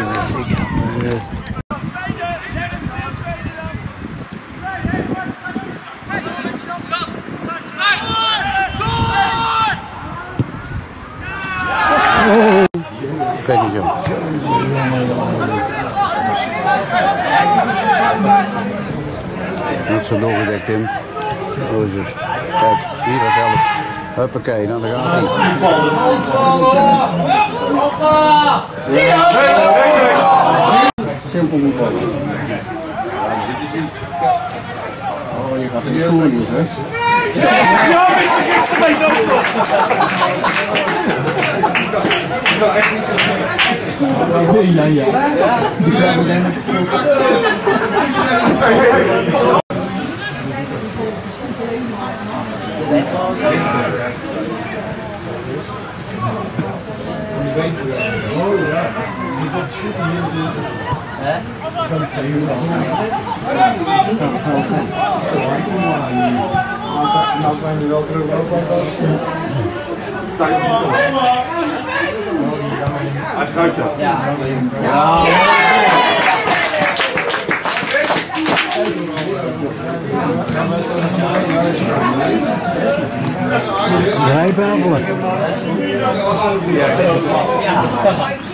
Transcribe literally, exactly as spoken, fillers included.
Ik had... Uh... Oh! Kijk eens, joh. Net zo doorgedekt, Tim. Hoe is het? Kijk, zie je dat zelf? Huppakee, nou dan gaat hij. Simpel moet worden. Oh, je gaat in de schoen, hè? Ja, ik ga echt niet zo snel. Ja, ja. Hij schuift je. Ja. Rijbabelen.